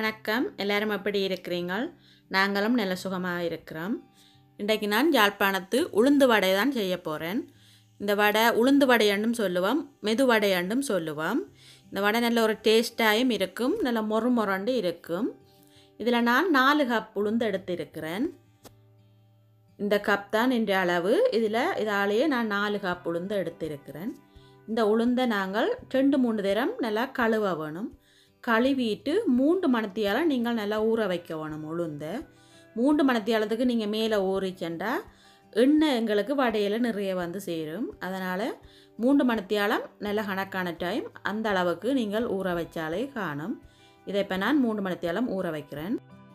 வணக்கம் எல்லாரும் எப்படி இருக்கிறீங்கள் நாங்களும் நல்ல சுகமாக இருக்கிறோம் இன்றைக்கு நான் யாழ்ப்பாணத்து உளுந்து வடை தான் செய்ய போகிறேன் இந்த வடை உளுந்து வடை என்றும் சொல்லுவோம் மெது வடை என்றும் சொல்லுவோம் இந்த வடை நல்ல ஒரு டேஸ்டாயும் இருக்கும் நல்ல மொறு மொரண்டு இருக்கும் இதில் நான் 4 கப் உளுந்து எடுத்திருக்கிறேன் இந்த கப் தான் என்ற அளவு இதாலேயே நான் 4 கப் உளுந்து எடுத்திருக்கிறேன் இந்த உளுந்தை நாங்கள் 2-3 தரம் நல்லா கழுவ வேணும் கழுவிட்டு 3 மணித்தியால நீங்கள் நல்லா ஊற வைக்க வேணும் உளுந்தை 3 மணித்தியாலத்துக்கு நீங்கள் மேலே ஊறிச்சண்டா எண்ணெய் எங்களுக்கு வடையில் நிறைய வந்து சேரும் அதனால் 3 மணித்தியாலம் நல்ல கணக்கான டைம் அந்த அளவுக்கு நீங்கள் ஊற வச்சாலே காணும் இதை இப்போ நான் 3 மணித்தியாலம் ஊற வைக்கிறேன்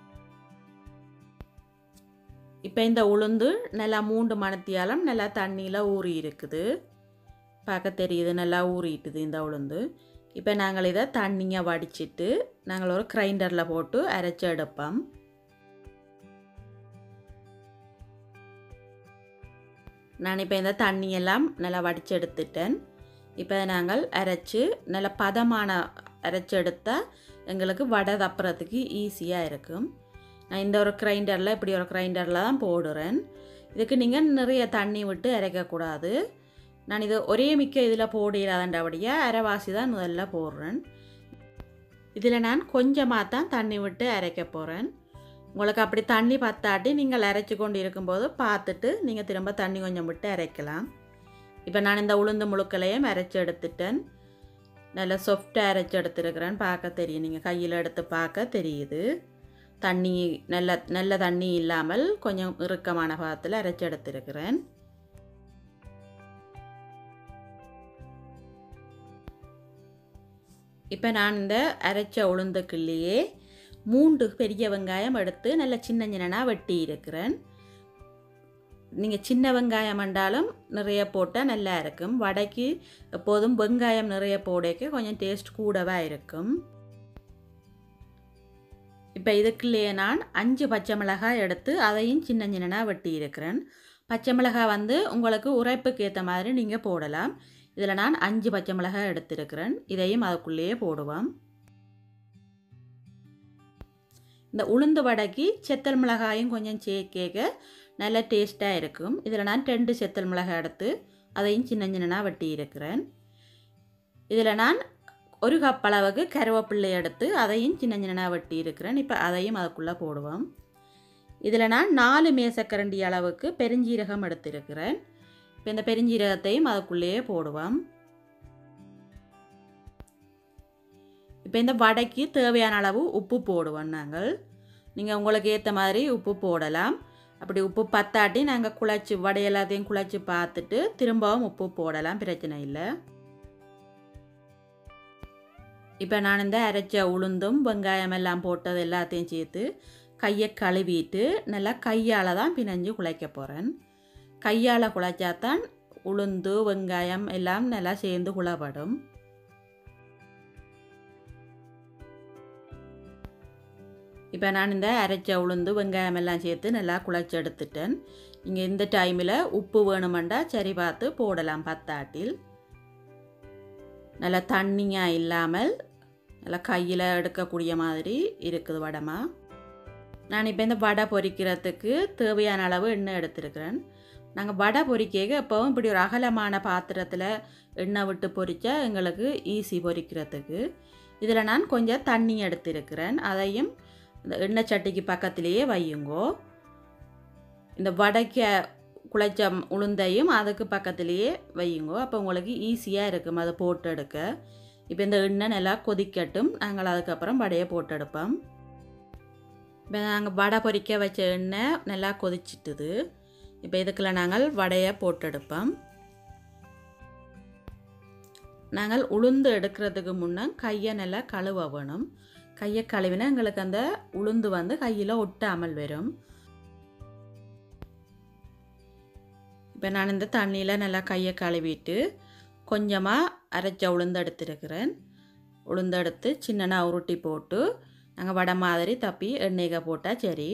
இப்போ இந்த உளுந்து நல்லா 3 மணித்தியாலம் நல்லா தண்ணியில் ஊறி இருக்குது பார்க்க தெரியுது நல்லா ஊறிட்டுது இந்த உளுந்து இப்போ நாங்கள் இதை தண்ணியை வடிச்சிட்டு நாங்கள் ஒரு கிரைண்டரில் போட்டு அரைச்சி எடுப்போம் நான் இப்போ இந்த தண்ணியெல்லாம் நல்லா வடித்து எடுத்துட்டேன் இப்போ நாங்கள் அரைச்சி நல்ல பதமான அரைச்சி எடுத்தால் எங்களுக்கு வடை தப்புறதுக்கு ஈஸியாக இருக்கும் நான் இந்த ஒரு கிரைண்டரில் இப்படி ஒரு கிரைண்டரில் தான் போடுறேன் இதுக்கு நீங்கள் நிறைய தண்ணி விட்டு அரைக்கக்கூடாது நான் இது ஒரே மிக்க இதில் போடிடாதண்டபடியாக அரைவாசி தான் முதல்ல போடுறேன் இதில் நான் கொஞ்சமாக தான் தண்ணி விட்டு அரைக்க போகிறேன் உங்களுக்கு அப்படி தண்ணி பத்தாட்டி நீங்கள் அரைச்சி கொண்டு இருக்கும்போது பார்த்துட்டு நீங்கள் திரும்ப தண்ணி கொஞ்சம் விட்டு அரைக்கலாம் இப்போ நான் இந்த உளுந்து முழுக்களையும் அரைச்சி எடுத்துட்டேன் நல்லா சாஃப்டாக அரைச்சி எடுத்துருக்கிறேன் பார்க்க தெரியும் நீங்கள் கையில் எடுத்து பார்க்க தெரியுது தண்ணி நல்ல தண்ணி இல்லாமல் கொஞ்சம் இறுக்கமான பாகத்தில் அரைச்சி எடுத்துருக்கிறேன் இப்போ நான் இந்த அரைச்ச உளுந்துக்குள்ளேயே 3 பெரிய வெங்காயம் எடுத்து நல்ல சின்ன சின்னனாக வெட்டி இருக்கிறேன் நீங்கள் சின்ன வெங்காயம் என்றாலும் நிறைய போட்டால் நல்லா இருக்கும் வடைக்கு எப்போதும் வெங்காயம் நிறைய போடக்க கொஞ்சம் டேஸ்ட் கூடவா இருக்கும் இப்போ இதுக்குள்ளேயே நான் 5 பச்சை மிளகாய் எடுத்து அதையும் சின்ன சின்னனாக வெட்டி இருக்கிறேன் பச்சை மிளகாய் வந்து உங்களுக்கு உரைப்புக்கு ஏற்ற மாதிரி நீங்கள் போடலாம் இதில் நான் 5 பச்சை மிளகாய் எடுத்திருக்கிறேன் இதையும் அதுக்குள்ளேயே போடுவோம் இந்த உளுந்து வடைக்கு செத்தல் மிளகாயும் கொஞ்சம் சேர்க்க நல்ல டேஸ்ட்டாக இருக்கும் இதில் நான் 2 செத்தல் மிளகாய் எடுத்து அதையும் சின்ன சின்னனாக வெட்டி இருக்கிறேன் இதில் நான் 1 கப் அளவுக்கு கருவேப்பிள்ளை எடுத்து அதையும் சின்ன சின்னனாக வெட்டி இருக்கிறேன் இப்போ அதையும் அதுக்குள்ளே போடுவோம் இதில் நான் 4 மேசக்கரண்டி அளவுக்கு பெருஞ்சீரகம் எடுத்திருக்கிறேன் இப்போ இந்த பெருஞ்சீரகத்தையும் அதுக்குள்ளேயே போடுவோம் இப்போ இந்த வடைக்கு தேவையான அளவு உப்பு போடுவோம் நாங்கள் நீங்கள் உங்களுக்கு ஏற்ற மாதிரி உப்பு போடலாம் அப்படி உப்பு பத்தாட்டி நாங்கள் குழச்சி வடை எல்லாத்தையும் குழச்சி பார்த்துட்டு திரும்பவும் உப்பு போடலாம் பிரச்சனை இல்லை இப்போ நான் இந்த அரைச்ச உளுந்தும் வெங்காயம் எல்லாம் போட்டது எல்லாத்தையும் சேர்த்து கையை கழுவிட்டு நல்லா கையால் தான் பிணைஞ்சு குழைக்க போகிறேன் கையால் குழைச்சாதான் உளுந்து வெங்காயம் எல்லாம் நல்லா சேர்ந்து குழப்படும் இப்போ நான் இந்த அரைச்ச உளுந்து வெங்காயம் எல்லாம் சேர்த்து நல்லா குழைச்சி எடுத்துட்டேன் நீங்கள் இந்த டைமில் உப்பு வேணுமெண்டா சரி பார்த்து போடலாம் பத்தாட்டில் நல்லா தண்ணியாக இல்லாமல் நல்லா கையில் எடுக்கக்கூடிய மாதிரி இருக்குது வடைமா நான் இப்போ இந்த வடை பொரிக்கிறதுக்கு தேவையான அளவு எண்ணெய் எடுத்துருக்கிறேன் நாங்கள் வடை பொரிக்க எப்போவும் இப்படி ஒரு அகலமான பாத்திரத்தில் எண்ணெய் விட்டு பொரித்தா எங்களுக்கு ஈஸி பொரிக்கிறதுக்கு இதில் நான் கொஞ்சம் தண்ணி எடுத்திருக்கிறேன் அதையும் இந்த எண்ணெய் சட்டிக்கு பக்கத்திலேயே வையுங்கோ இந்த வடைக்க குழைச்ச உளுந்தையும் அதுக்கு பக்கத்திலேயே வையுங்கோ அப்போ உங்களுக்கு ஈஸியாக இருக்கும் அதை போட்டு எடுக்க இப்போ இந்த எண்ணெய் நல்லா கொதிக்கட்டும் நாங்கள் அதுக்கப்புறம் வடையை போட்டு எடுப்போம் இப்போ நாங்கள் வடை பொரிக்க வச்ச எண்ணெய் நல்லா கொதிச்சிட்டுது இப்போ இதுக்குள்ள நாங்கள் வடையை போட்டு எடுப்போம் நாங்கள் உளுந்து எடுக்கிறதுக்கு முன்னே கையை நல்லா கழுவ வேணும் கையை கழுவினா எங்களுக்கு அந்த உளுந்து வந்து கையில் ஒட்டாமல் வரும் இப்போ நான் இந்த தண்ணியில் நல்லா கையை கழுவிட்டு கொஞ்சமாக அரைச்ச உளுந்து எடுத்துருக்கிறேன் உளுந்து எடுத்து சின்னனாக உருட்டி போட்டு நாங்கள் வடை மாதிரி தப்பி எண்ணெய்க போட்டால் சரி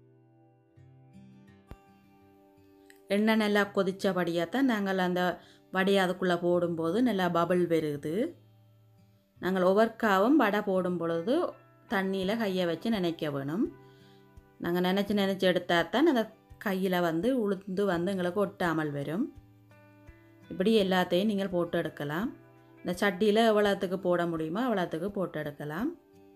எண்ணெய் நல்லா கொதித்தபடியாக தான் நாங்கள் அந்த வடையை அதுக்குள்ளே போடும்போது நல்லா பபிள் வருது. நாங்கள் ஒவ்வொருக்காவும் வடை போடும் பொழுது தண்ணியில் கையை வச்சு நினைக்க வேணும். நாங்கள் நினச்சி எடுத்தால் தான் அந்த கையில் வந்து உளுந்து வந்து எங்களுக்கு ஒட்டாமல் வரும். இப்படி எல்லாத்தையும் நீங்கள் போட்டு எடுக்கலாம். இந்த சட்டியில் எவ்வளோத்துக்கு போட முடியுமோ அவ்வளோத்துக்கு போட்டு எடுக்கலாம்.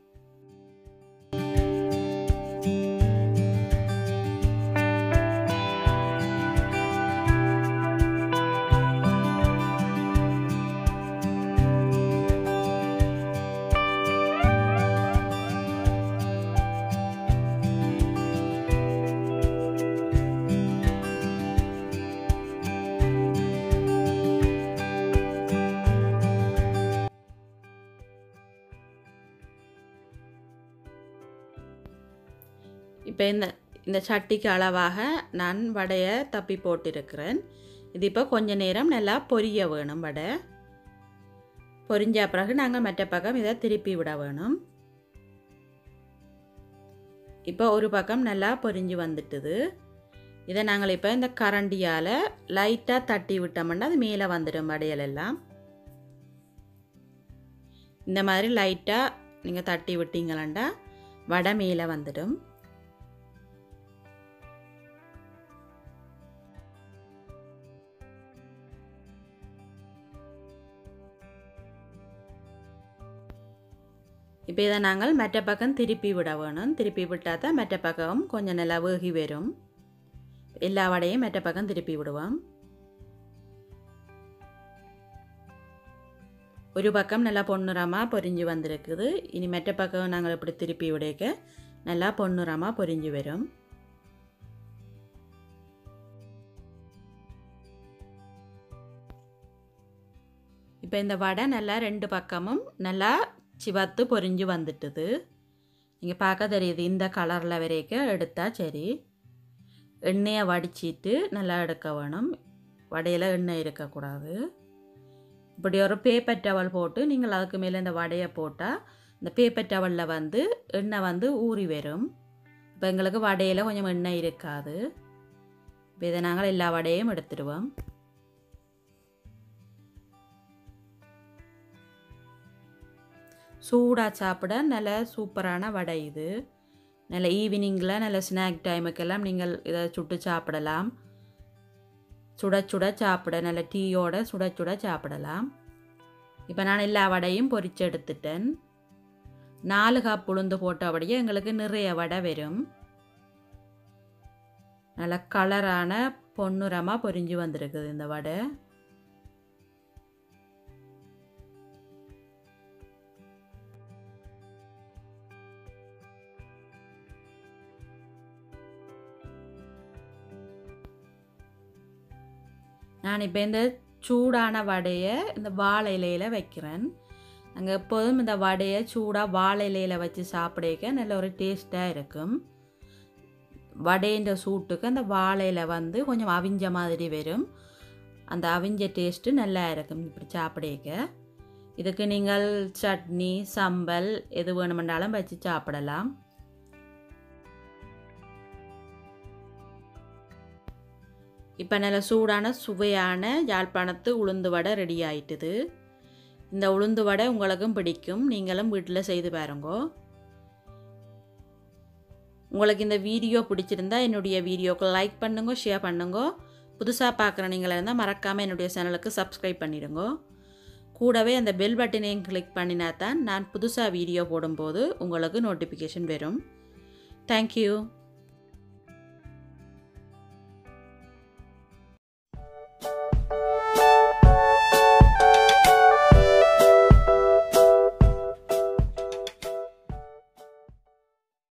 இப்போ இந்த சட்டிக்கு அளவாக நான் வடையை தப்பி போட்டிருக்கிறேன். இது இப்போ கொஞ்ச நேரம் நல்லா பொரிய வேணும். வடை பொரிஞ்ச பிறகு நாங்கள் மற்ற பக்கம் இதை திருப்பி விட வேணும். இப்போ ஒரு பக்கம் நல்லா பொரிஞ்சு வந்துட்டுது. இதை நாங்கள் இப்போ இந்த கரண்டியால் லைட்டாக தட்டி விட்டோம்னா அது மேலே வந்துடும் வடையல் எல்லாம். இந்த மாதிரி லைட்டாக நீங்கள் தட்டி விட்டீங்களா வடை மேலே வந்துடும். இப்போ இதை நாங்கள் மற்ற பக்கம் திருப்பி விட வேணும். திருப்பி விட்டால் தான் மற்ற பக்கம் கொஞ்சம் நல்லா வேகி வரும். எல்லா வடையும் மற்ற பக்கம் திருப்பி விடுவோம். ஒரு பக்கம் நல்லா பொன்னிறமாக பொரிஞ்சு வந்திருக்குது. இனி மற்ற பக்கம் நாங்கள் இப்படி திருப்பி விடைக்க நல்லா பொன்னிறமாக பொரிஞ்சு வரும். இப்போ இந்த வடை நல்லா ரெண்டு பக்கமும் நல்லா சிவத்து பொரிஞ்சு வந்துட்டுது. நீங்கள் பார்க்க தெரியுது. இந்த கலரில் வரைக்கும் எடுத்தால் சரி. எண்ணெயை வடிச்சிட்டு நல்லா எடுக்க வேணும். வடையில் எண்ணெய் இருக்கக்கூடாது. இப்படி ஒரு பேப்பர் டவல் போட்டு நீங்கள் அதுக்கு மேலே இந்த வடையை போட்டால் இந்த பேப்பர் டவலில் வந்து எண்ணெய் வந்து ஊறி வரும். இப்போ எங்களுக்கு வடையில் கொஞ்சம் எண்ணெய் இருக்காது. இப்போ இதை நாங்கள் எல்லா வடையும் எடுத்துடுவோம். சூடாக சாப்பிட நல்ல சூப்பரான வடை இது. நல்ல ஈவினிங்கில் நல்ல ஸ்நாக் டைமுக்கெல்லாம் நீங்கள் இதை சுட்டு சாப்பிடலாம். சுட சுட சாப்பிட நல்ல டீயோட சுட சுட சாப்பிடலாம். இப்போ நான் எல்லா வடையும் பொரிச்சு எடுத்துட்டேன். 4 கப் உளுந்து போட்டபடியே எங்களுக்கு நிறைய வடை வரும். நல்ல கலரான பொன்னிறமாக பொரிஞ்சு வந்திருக்குது இந்த வடை. நான் இப்போ இந்த சூடான வடையை இந்த வாழை இலையில் வைக்கிறேன். நாங்கள் எப்போதும் இந்த வடையை சூடாக வாழை இலையில் வச்சு சாப்பிடக்க நல்ல ஒரு டேஸ்ட்டாக இருக்கும். வடைன்ற சூட்டுக்கு அந்த வாழையில் வந்து கொஞ்சம் அவிஞ்ச மாதிரி வரும். அந்த அவிஞ்ச டேஸ்ட்டு நல்லா இருக்கும் இப்படி சாப்பிடக்க. இதுக்கு நீங்கள் சட்னி சம்பல் எது வேணுமென்றாலும் வச்சு சாப்பிடலாம். இப்போ நல்ல சூடான சுவையான யாழ்ப்பாணத்து உளுந்து வடை ரெடி ஆயிட்டுது. இந்த உளுந்து வடை உங்களுக்கும் பிடிக்கும். நீங்களும் வீட்டில் செய்து பாருங்க. உங்களுக்கு இந்த வீடியோ பிடிச்சிருந்தா என்னுடைய வீடியோக்கு லைக் பண்ணுங்க, ஷேர் பண்ணுங்க. புதுசாக பார்க்குற நீங்களா இருந்தால் மறக்காமல் என்னுடைய சேனலுக்கு சப்ஸ்கிரைப் பண்ணிடுங்க. கூடவே அந்த பெல் பட்டனையும் கிளிக் பண்ணினா தான் நான் புதுசாக வீடியோ போடும்போது உங்களுக்கு நோட்டிஃபிகேஷன் வரும். தேங்க்யூ.